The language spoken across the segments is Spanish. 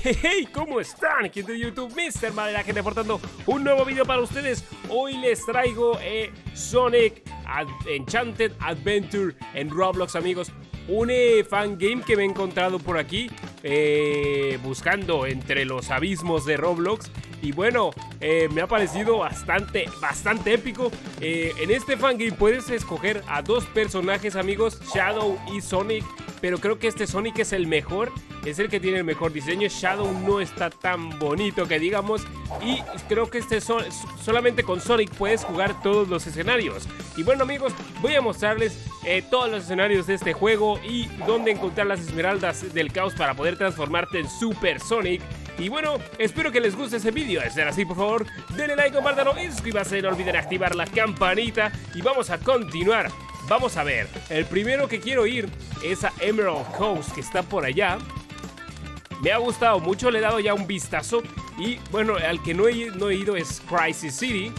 Hey, ¿cómo están? Aquí de YouTube, Mr. Maderaje, reportando un nuevo video para ustedes. Hoy les traigo Sonic Enchanted Adventure en Roblox, amigos. Un fangame que me he encontrado por aquí, buscando entre los abismos de Roblox. Y bueno, me ha parecido bastante épico. En este fangame puedes escoger a dos personajes, amigos, Shadow y Sonic. Pero creo que este Sonic es el mejor, es el que tiene el mejor diseño. Shadow no está tan bonito que digamos. Y creo que solamente con Sonic puedes jugar todos los escenarios. Y bueno, amigos, voy a mostrarles todos los escenarios de este juego y dónde encontrar las esmeraldas del caos para poder transformarte en Super Sonic. Y bueno, espero que les guste ese vídeo. De ser así, por favor, denle like, compártanlo y suscríbanse. No olviden activar la campanita. Y vamos a continuar. Vamos a ver, el primero que quiero ir es a Emerald Coast, que está por allá. Me ha gustado mucho, le he dado ya un vistazo. Y bueno, al que no he ido es Crisis City.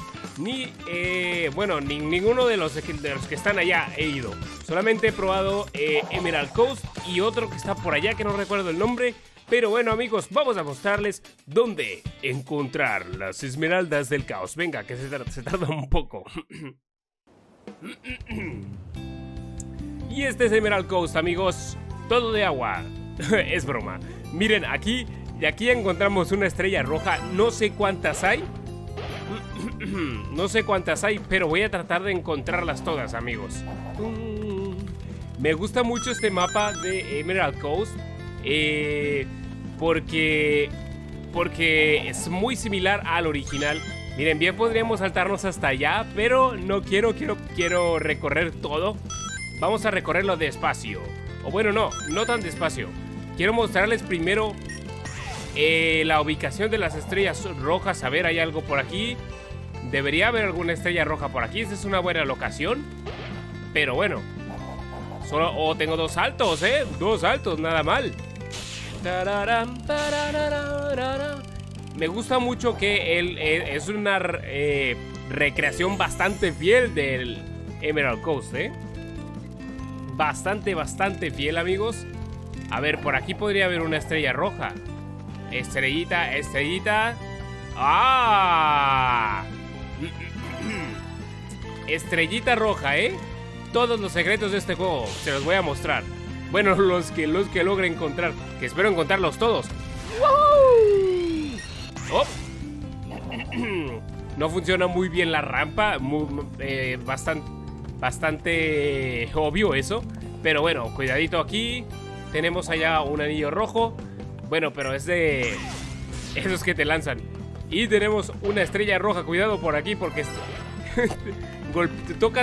Ninguno de los que están allá he ido. Solamente he probado Emerald Coast y otro que está por allá que no recuerdo el nombre. Pero bueno, amigos, vamos a mostrarles dónde encontrar las esmeraldas del caos. Venga, que se tarda un poco. Y este es Emerald Coast, amigos. Todo de agua. Es broma. Miren, aquí encontramos una estrella roja. No sé cuántas hay. No sé cuántas hay, pero voy a tratar de encontrarlas todas, amigos. Me gusta mucho este mapa de Emerald Coast, porque es muy similar al original. Miren, bien podríamos saltarnos hasta allá, pero no quiero recorrer todo. Vamos a recorrerlo despacio. O bueno, no tan despacio. Quiero mostrarles primero la ubicación de las estrellas rojas. A ver, hay algo por aquí. Debería haber alguna estrella roja por aquí. Esta es una buena locación. Pero bueno, solo tengo dos saltos, dos saltos, nada mal. Me gusta mucho que es una recreación bastante fiel del Emerald Coast, Bastante fiel, amigos. A ver, por aquí podría haber una estrella roja. Estrellita. ¡Ah! Estrellita roja, Todos los secretos de este juego se los voy a mostrar. Bueno, los que logre encontrar, que espero encontrarlos todos. ¡Oh! No funciona muy bien la rampa. Bastante obvio eso. Pero bueno, cuidadito aquí. Tenemos allá un anillo rojo. Bueno, pero es de esos que te lanzan. Y tenemos una estrella roja. Cuidado por aquí porque tocas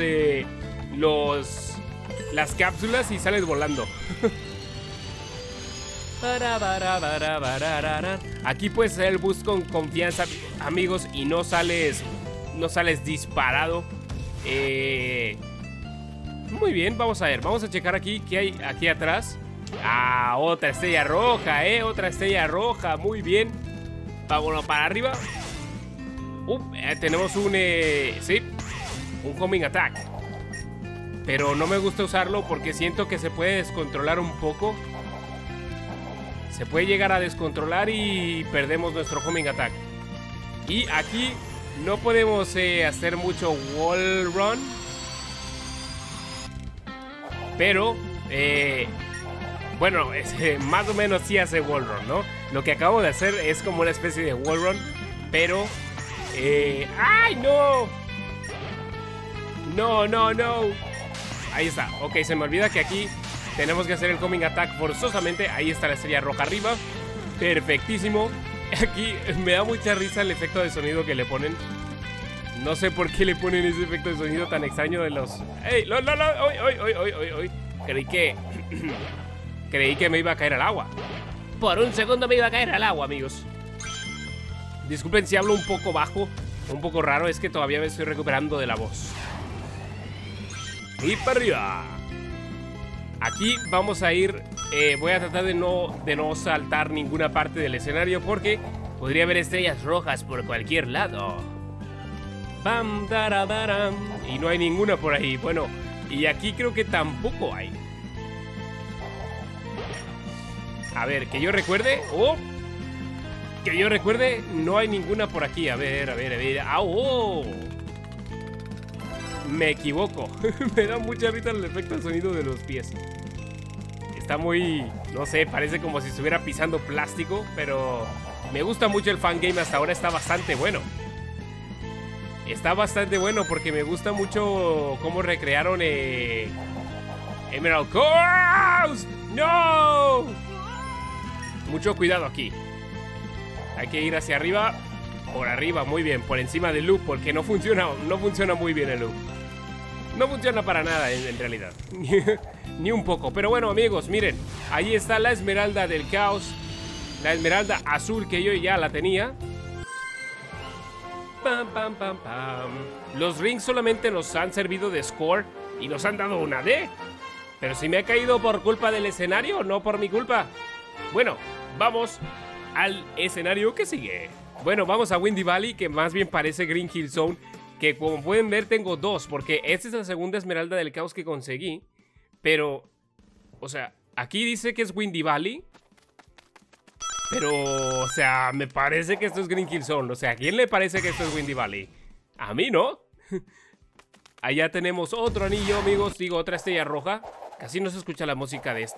las cápsulas y sales volando. Aquí puedes hacer el boost con confianza, amigos, y no sales disparado. Muy bien, vamos a ver. Vamos a checar aquí qué hay aquí atrás. Ah, otra estrella roja, otra estrella roja. Muy bien. Vámonos para arriba. Tenemos un homing attack. Pero no me gusta usarlo porque siento que se puede descontrolar un poco. Se puede llegar a descontrolar y perdemos nuestro homing attack. Y aquí no podemos hacer mucho wall run. Pero, bueno, más o menos sí hace wall run, ¿no? Lo que acabo de hacer es como una especie de wall run. Pero, ¡ay, no! No. Ahí está. Ok, se me olvida que aquí tenemos que hacer el homing attack forzosamente. Ahí está la estrella roja arriba. Perfectísimo. Aquí me da mucha risa el efecto de sonido que le ponen. No sé por qué le ponen ese efecto de sonido tan extraño de los... ¡Ey! ¡No! ¡Oy! Creí que me iba a caer al agua. Por un segundo me iba a caer al agua, amigos. Disculpen si hablo un poco bajo, un poco raro. Es que todavía me estoy recuperando de la voz. Y para arriba. Aquí vamos a ir. Voy a tratar de no saltar ninguna parte del escenario porque podría haber estrellas rojas por cualquier lado. Bam, daradaram. Y no hay ninguna por ahí. Bueno, y aquí creo que tampoco hay. A ver, que yo recuerde. ¡Oh! Que yo recuerde, no hay ninguna por aquí. A ver, a ver, a ver. ¡Ah, oh! Me equivoco. Me da mucha risa el efecto de sonido de los pies. Está muy... no sé, parece como si estuviera pisando plástico. Pero me gusta mucho el fangame. Hasta ahora está bastante bueno. Está bastante bueno porque me gusta mucho cómo recrearon Emerald Coast. ¡No! Mucho cuidado aquí. Hay que ir hacia arriba. Por arriba, muy bien. Por encima del loop, porque no funciona muy bien el loop. No funciona para nada en realidad. Ni un poco. Pero bueno, amigos, miren. Ahí está la esmeralda del caos. La esmeralda azul que yo ya la tenía. Pam, pam, pam, pam. Los rings solamente nos han servido de score y nos han dado una D. Pero si me ha caído por culpa del escenario, no por mi culpa. Bueno, vamos al escenario que sigue. Bueno, vamos a Windy Valley, que más bien parece Green Hill Zone. Que como pueden ver tengo dos, porque esta es la segunda esmeralda del caos que conseguí. Pero, o sea, aquí dice que es Windy Valley. Pero, o sea, me parece que esto es Green Hill Zone. O sea, ¿a quién le parece que esto es Windy Valley? A mí, ¿no? Allá tenemos otro anillo, amigos. Digo, otra estrella roja. Casi no se escucha la música de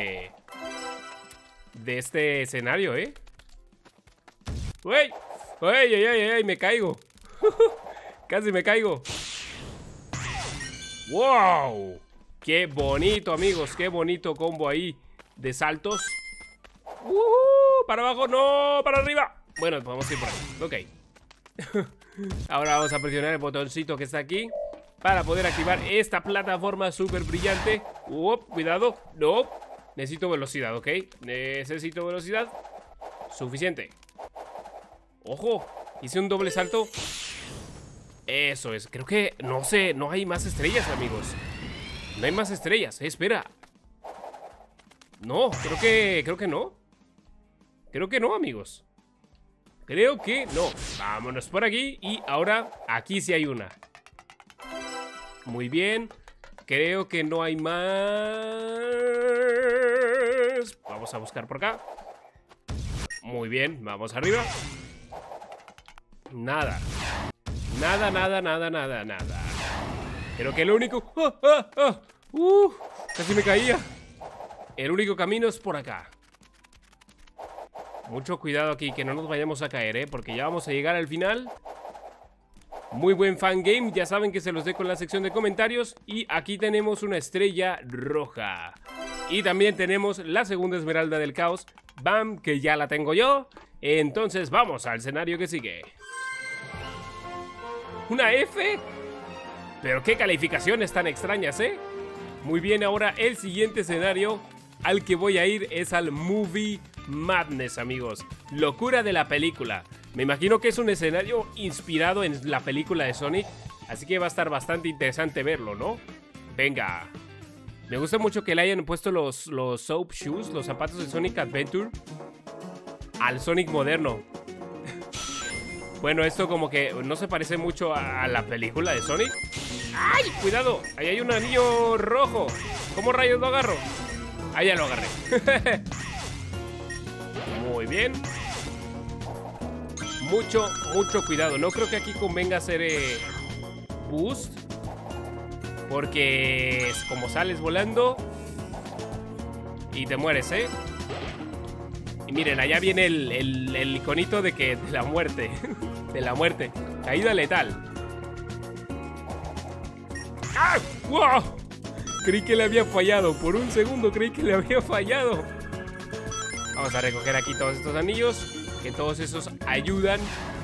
este escenario, ¿eh? ¡Uy! ¡Uy, uy, uy, uy! Me caigo. Casi me caigo. ¡Wow! ¡Qué bonito, amigos! ¡Qué bonito combo ahí de saltos! ¡Para abajo! ¡No! ¡Para arriba! Bueno, vamos a ir por ahí. Ok. Ahora vamos a presionar el botoncito que está aquí para poder activar esta plataforma súper brillante. Cuidado. No. Necesito velocidad, ¿ok? Necesito velocidad. Suficiente. ¡Ojo! Hice un doble salto. Eso es. Creo que... no sé. No hay más estrellas, amigos. No hay más estrellas. Espera. No. Creo que no. Creo que no, amigos. Creo que no. Vámonos por aquí. Y ahora aquí sí hay una. Muy bien. Creo que no hay más. Vamos a buscar por acá. Muy bien. Vamos arriba. Nada. Nada, nada, nada, nada, nada. Creo que el único... casi me caía. El único camino es por acá. Mucho cuidado aquí, que no nos vayamos a caer, porque ya vamos a llegar al final. Muy buen fangame, ya saben que se los dejo en la sección de comentarios. Y aquí tenemos una estrella roja. Y también tenemos la segunda esmeralda del caos. Bam, que ya la tengo yo. Entonces vamos al escenario que sigue. ¿Una F? Pero qué calificaciones tan extrañas, ¿eh? Muy bien, ahora el siguiente escenario al que voy a ir es al Movie Madness, amigos. Locura de la película. Me imagino que es un escenario inspirado en la película de Sonic, así que va a estar bastante interesante verlo, ¿no? Venga. Me gusta mucho que le hayan puesto los Soap Shoes, los zapatos de Sonic Adventure, al Sonic moderno. Bueno, esto como que no se parece mucho a la película de Sonic. ¡Ay! ¡Cuidado! Ahí hay un anillo rojo. ¿Cómo rayos lo agarro? Ahí ya lo agarré. Muy bien. Mucho cuidado. No creo que aquí convenga hacer boost, porque es como sales volando y te mueres, ¿eh? Y miren, allá viene el iconito de que de la muerte. De la muerte. Caída letal. ¡Ah! ¡Wow! Creí que le había fallado. Por un segundo creí que le había fallado. Vamos a recoger aquí todos estos anillos, que todos esos ayudan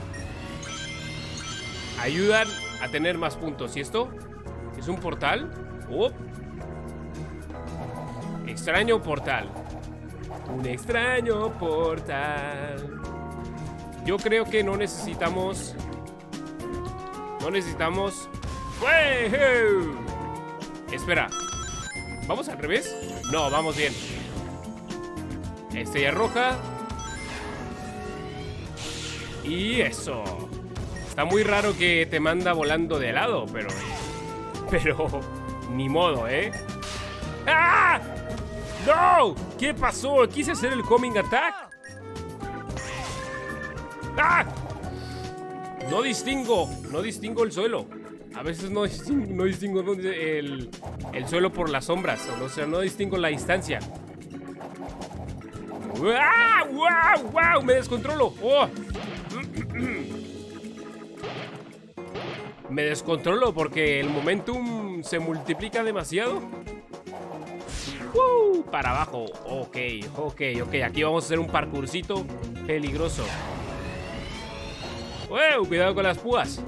a tener más puntos. ¿Y esto? ¿Es un portal? ¡Oh! Extraño portal. Un extraño portal. Yo creo que no necesitamos... ¡Wow! Espera. ¿Vamos al revés? No, vamos bien. Estrella roja. Y eso. Está muy raro que te manda volando de lado, pero ni modo, ¿eh? ¡Ah! ¡No! ¿Qué pasó? Quise hacer el homing attack. ¡Ah! No distingo el suelo. A veces no distingo dónde el suelo por las sombras. O sea, no distingo la distancia. ¡Ah! ¡Wow! ¡Wow! ¡Me descontrolo! ¡Oh! Me descontrolo porque el momentum se multiplica demasiado. Para abajo. Ok. Aquí vamos a hacer un parkourcito peligroso. ¡Wow! Cuidado con las púas.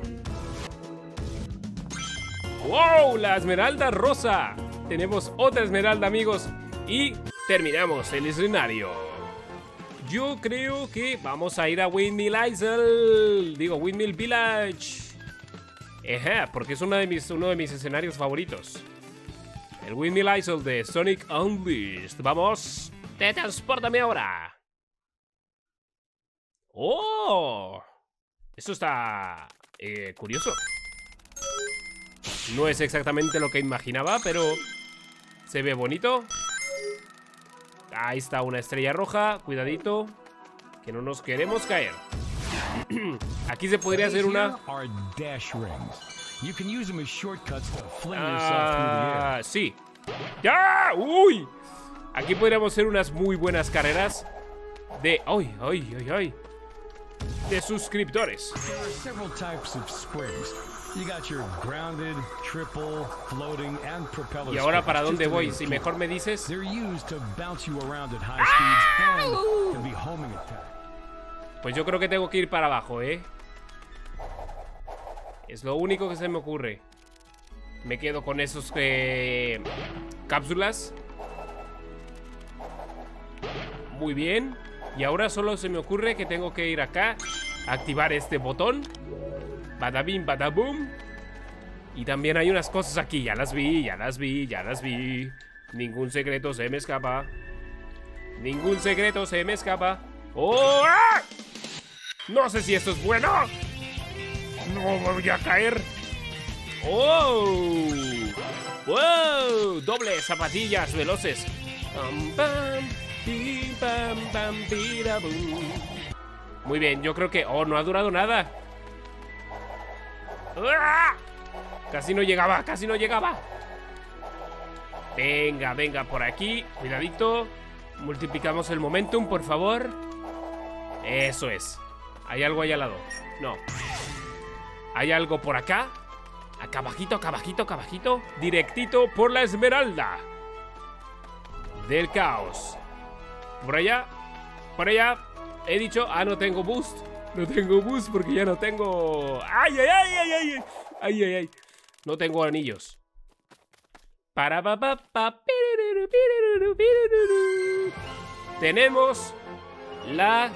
¡Wow! La esmeralda rosa. Tenemos otra esmeralda, amigos. Y terminamos el escenario. Yo creo que vamos a ir a Windmill Isle. Digo, Windmill Village. Ajá, porque es uno de mis escenarios favoritos. El Windmill Isle de Sonic Unleashed. Vamos. Transpórtame ahora. ¡Oh! Esto está curioso. No es exactamente lo que imaginaba, pero se ve bonito. Ahí está una estrella roja. Cuidadito, que no nos queremos caer. Aquí se podría hacer una... sí. ¡Ya! ¡Uy! Aquí podríamos hacer unas muy buenas carreras de... ¡Ay, ay, ay, ay! De suscriptores. Y ahora, ¿para dónde voy? Si mejor me dices... Pues yo creo que tengo que ir para abajo, ¿eh? Es lo único que se me ocurre. Me quedo con esos cápsulas. Muy bien. Y ahora solo se me ocurre que tengo que ir acá, activar este botón. Badabim, badaboom. Y también hay unas cosas aquí. Ya las vi. Ningún secreto se me escapa. ¡Oh! ¡Ah! No sé si esto es bueno. No voy a caer. ¡Oh! ¡Wow! Doble zapatillas veloces. Pam, pam, pim, pam, pam, pirabum. Muy bien, yo creo que... Oh, no ha durado nada. ¡Ah! Casi no llegaba. Venga, por aquí. Cuidadito. Multiplicamos el momentum, por favor. Eso es. ¿Hay algo ahí al lado? No. ¿Hay algo por acá? Acá abajito. Directito por la esmeralda del caos. Por allá. He dicho, no tengo boost. No tengo boost porque ya no tengo... ¡Ay! No tengo anillos. Tenemos la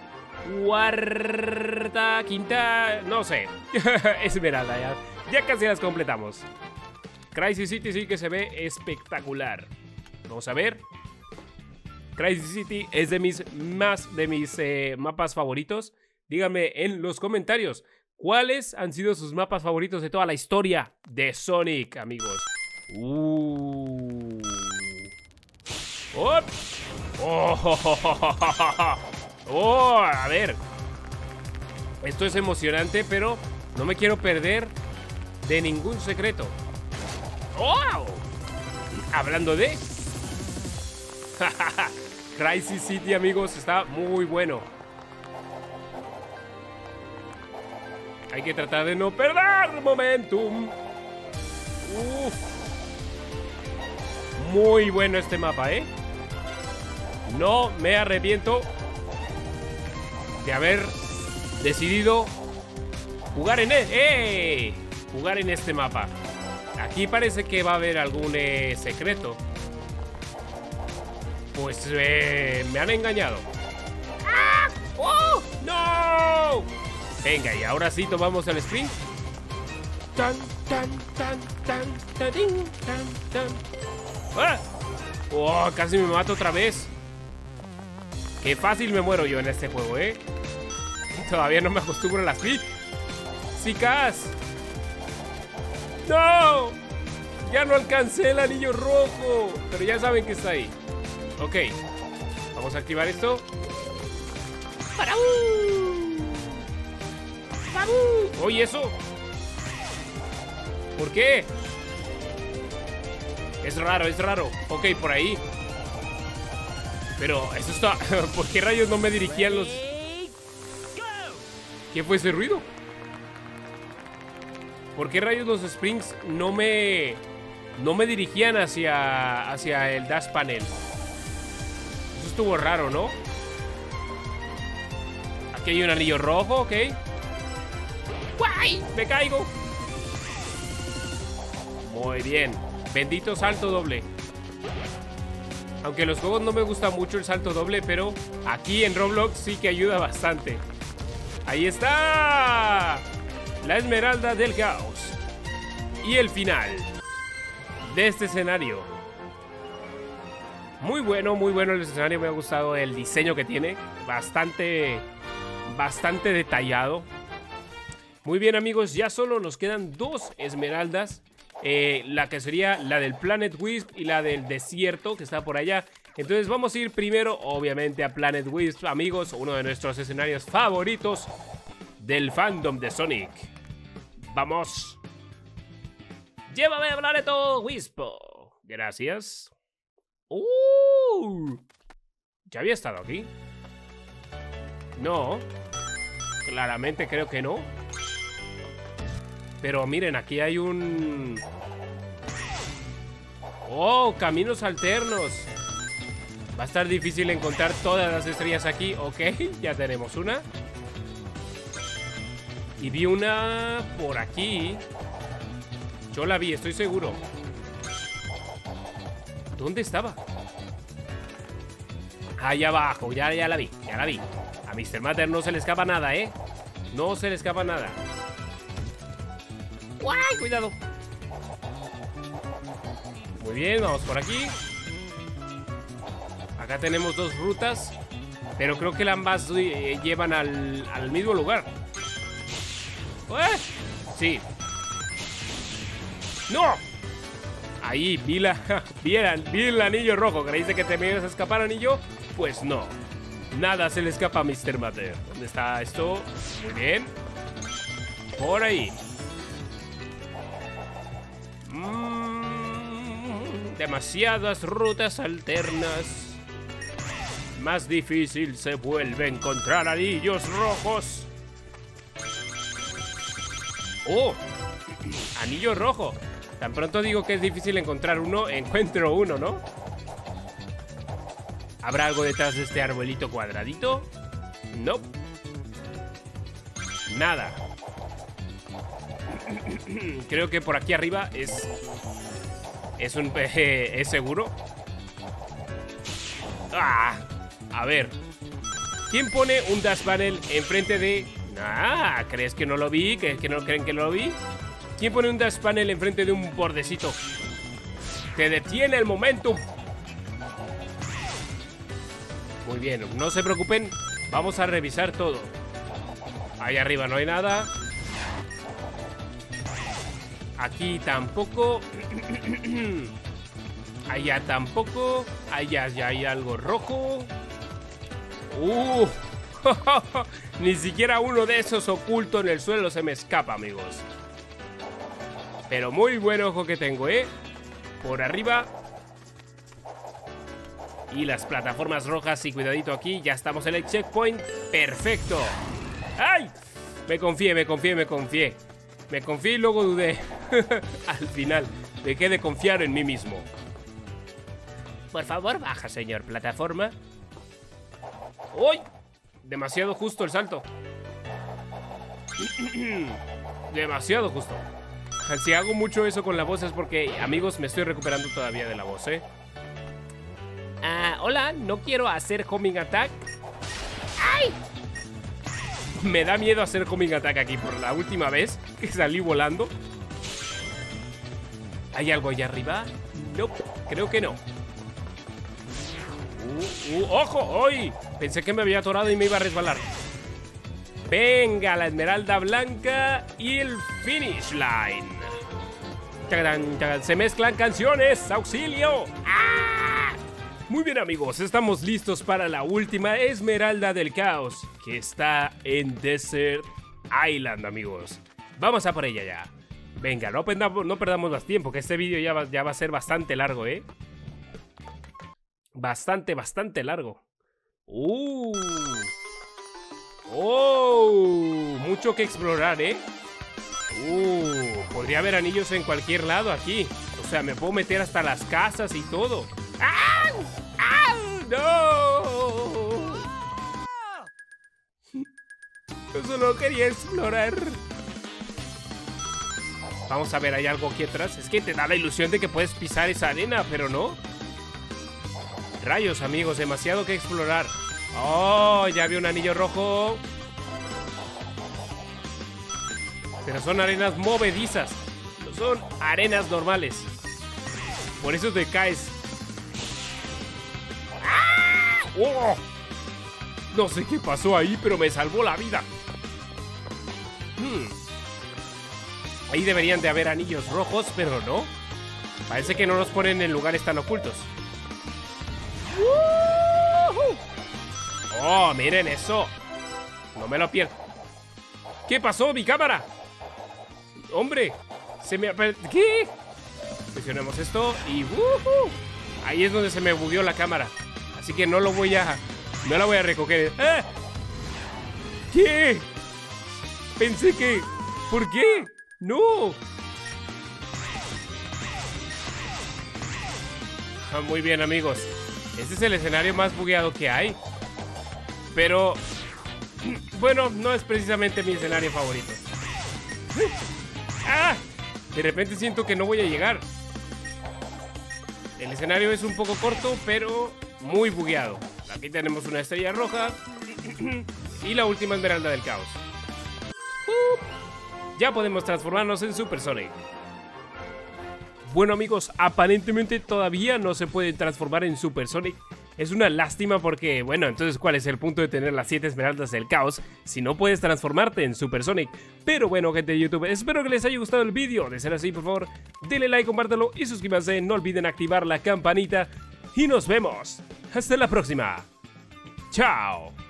quinta, no sé. Esmeralda, ya casi las completamos. Crazy City sí que se ve espectacular. Vamos a ver. Crazy City es de mis mapas favoritos. Díganme en los comentarios cuáles han sido sus mapas favoritos de toda la historia de Sonic, amigos. A ver. Esto es emocionante, pero no me quiero perder de ningún secreto. Hablando de... Crazy City, amigos, está muy bueno. Hay que tratar de no perder momentum. Muy bueno este mapa, ¿eh? No me arrepiento de haber decidido jugar en jugar en este mapa. Aquí parece que va a haber algún secreto. Pues me han engañado. ¡No! Venga, y ahora sí tomamos el sprint. Casi me mato otra vez. Qué fácil me muero yo en este juego, ¿eh? Todavía no me acostumbro a las speed. ¡Chicas! ¡No! Ya no alcancé el anillo rojo. Pero ya saben que está ahí. Ok. Vamos a activar esto. Oye, eso. ¿Por qué? Es raro, es raro. Ok, por ahí. Pero eso está... ¿Por qué rayos no me dirigían los... ¿Qué fue ese ruido? ¿Por qué rayos los springs no me dirigían hacia el dash panel? Eso estuvo raro, ¿no? Aquí hay un anillo rojo, ok. ¡Guay! ¡Me caigo! Muy bien. Bendito salto doble. Aunque en los juegos no me gusta mucho el salto doble, pero aquí en Roblox sí que ayuda bastante. ¡Ahí está! La esmeralda del caos. Y el final de este escenario. Muy bueno el escenario. Me ha gustado el diseño que tiene. Bastante detallado. Muy bien, amigos, ya solo nos quedan 2 esmeraldas. La que sería la del Planet Wisp y la del desierto que está por allá. Entonces vamos a ir primero, obviamente, a Planet Wisp, amigos. Uno de nuestros escenarios favoritos del fandom de Sonic. ¡Vamos! ¡Llévame a Planet Wisp! Gracias. ¿Ya había estado aquí? No. Claramente creo que no. Pero miren, aquí hay un... ¡Oh! Caminos alternos. Va a estar difícil encontrar todas las estrellas aquí. Ok, ya tenemos una. Y vi una por aquí. Yo la vi, estoy seguro. ¿Dónde estaba? Ahí abajo, ya la vi, ya la vi. A Mr. Matter no se le escapa nada, ¿eh? No se le escapa nada. ¡Guay! Cuidado. Muy bien, vamos por aquí. Acá tenemos 2 rutas, pero creo que ambas llevan al mismo lugar. Sí. ¡No! Ahí, vi el anillo rojo. ¿Creíste que te me ibas a escapar, anillo? Pues no. Nada se le escapa a Mr. Matter. ¿Dónde está esto? Muy bien. Por ahí. Demasiadas rutas alternas. Más difícil se vuelve encontrar anillos rojos. ¡Oh! Anillo rojo. Tan pronto digo que es difícil encontrar uno, encuentro uno, ¿no? ¿Habrá algo detrás de este arbolito cuadradito? No. Nada. Creo que por aquí arriba es seguro. A ver. ¿Quién pone un dash panel enfrente de... ¿crees que no lo vi? ¿Que no creen que no lo vi? ¿Quién pone un dash panel enfrente de un bordecito? Te detiene el momentum. Muy bien, no se preocupen. Vamos a revisar todo. Ahí arriba no hay nada. Aquí tampoco. Allá tampoco. Allá ya hay algo rojo. Ni siquiera uno de esos oculto en el suelo se me escapa, amigos. Pero muy buen ojo que tengo, ¿eh? Por arriba. Y las plataformas rojas y cuidadito aquí. Ya estamos en el checkpoint. ¡Perfecto! ¡Ay! Me confié y luego dudé. Al final, dejé de confiar en mí mismo. Por favor, baja, señor plataforma. ¡Uy! Demasiado justo el salto. Demasiado justo. Si hago mucho eso con la voz es porque, amigos, me estoy recuperando todavía de la voz, ¿eh? Hola, no quiero hacer homing attack. ¡Ay! Me da miedo hacer homing attack aquí por la última vez que salí volando. ¿Hay algo allá arriba? No, creo que no. ¡Ojo! ¡Ay! Pensé que me había atorado y me iba a resbalar. Venga, la esmeralda blanca y el finish line. Se mezclan canciones. ¡Auxilio! ¡Ah! Muy bien amigos, estamos listos para la última Esmeralda del Caos, que está en Desert Island, amigos. Vamos a por ella ya. Venga, no perdamos más tiempo, que este vídeo ya va a ser bastante largo, ¿eh? Bastante largo. ¡Oh! Mucho que explorar, ¿eh? Podría haber anillos en cualquier lado aquí. O sea, me puedo meter hasta las casas y todo. ¡Au! ¡Au! ¡No! Yo solo quería explorar. Vamos a ver, ¿hay algo aquí atrás? Es que te da la ilusión de que puedes pisar esa arena, pero no. Rayos, amigos, demasiado que explorar. ¡Oh! Ya vi un anillo rojo. Pero son arenas movedizas. No son arenas normales. Por eso te caes. ¡Ah! ¡Oh! No sé qué pasó ahí, pero me salvó la vida. Ahí deberían de haber anillos rojos, pero no. Parece que no los ponen en lugares tan ocultos. ¡Oh, miren eso! No me lo pierdo. ¿Qué pasó, mi cámara? ¡Hombre! Se me ha perdido. ¿Qué? Presionemos esto y ahí es donde se me bugueó la cámara. Así que no la voy a recoger. ¡Ah! ¿Qué? Pensé que... ¿Por qué? ¡No! Muy bien, amigos. Este es el escenario más bugueado que hay. Pero... bueno, no es precisamente mi escenario favorito. ¡Ah! De repente siento que no voy a llegar. El escenario es un poco corto, pero muy bugueado. Aquí tenemos una estrella roja y la última Esmeralda del Caos. Ya podemos transformarnos en Super Sonic. Bueno amigos, aparentemente todavía no se puede transformar en Super Sonic. Es una lástima porque, bueno, entonces ¿cuál es el punto de tener las 7 Esmeraldas del Caos si no puedes transformarte en Super Sonic? Pero bueno, gente de YouTube, espero que les haya gustado el vídeo. De ser así, por favor, denle like, compártelo y suscríbanse. No olviden activar la campanita. Y nos vemos. Hasta la próxima. Chao.